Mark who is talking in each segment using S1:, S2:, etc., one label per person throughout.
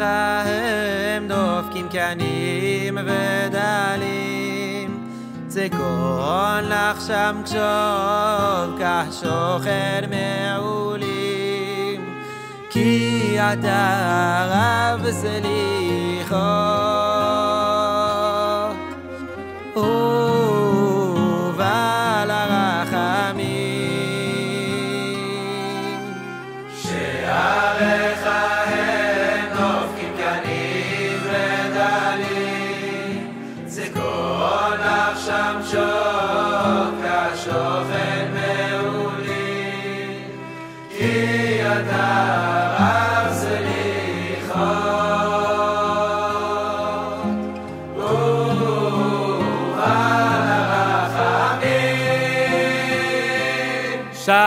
S1: הם דופקים קנים ודלים צקון לך שם קשוב כך שוכן מעולים כי אתה רב סליחות ובעל הרחמים
S2: שעריך הם דופקים קנים ודלים צקון לך שם שוב כשוכן מעולים כי אתה רב סליחות ובעל הרחמים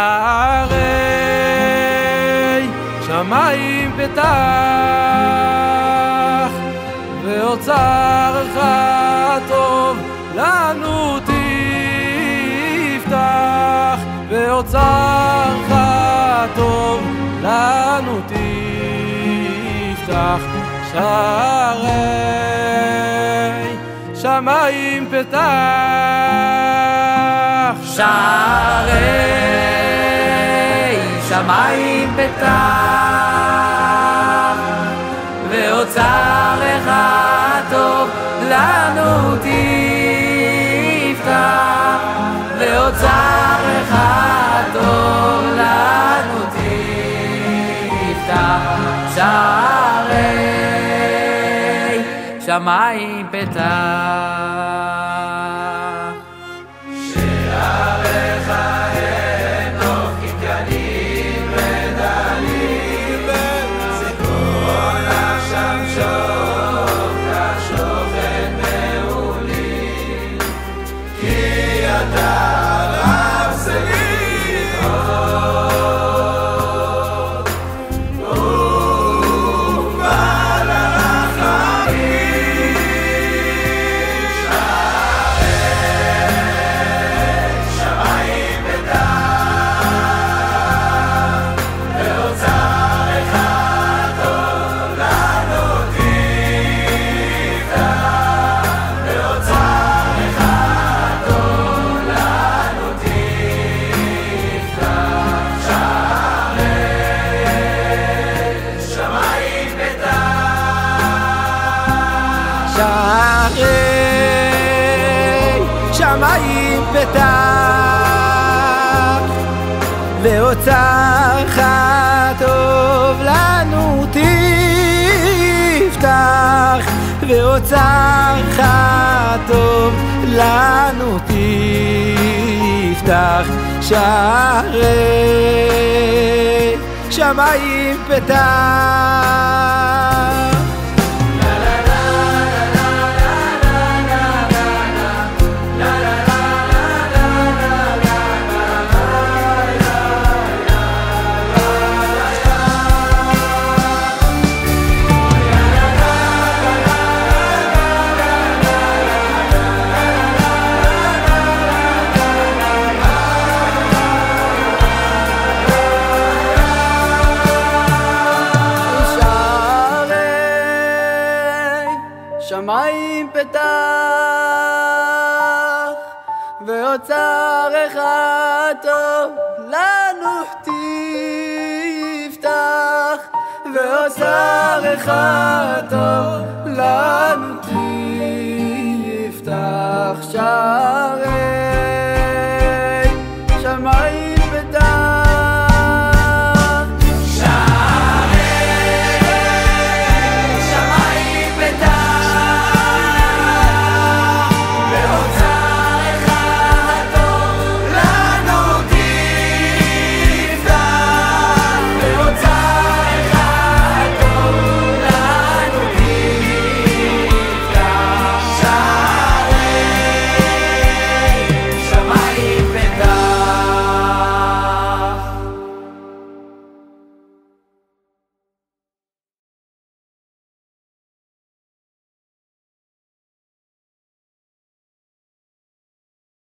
S1: שערי שמיים פתח ואוצרך טוב לנו תפתח ואוצרך טוב לנו תפתח שערי שמיים פתח
S2: שערי שמיים פתח ואוצרך טוב לנו תפתח ואוצרך טוב לנו תפתח שערי שמיים פתח שעריך הם דופקים קנים ודלים צקון לך שם שוב כשוכן מעולים כי אתה רב סליחות ובעל הרחמים שמיים פתח ואוצרך טוב לנו תפתח ואוצרך טוב לנו תפתח שערי שמיים פתח
S1: שערי שמיים פתח ואוצרך טוב לנו תפתח ואוצרך טוב לנו תפתח שערי שמיים פתח
S3: שמיים פתח ואוצרך טוב לנו תפתח ואוצרך טוב לנו תפתח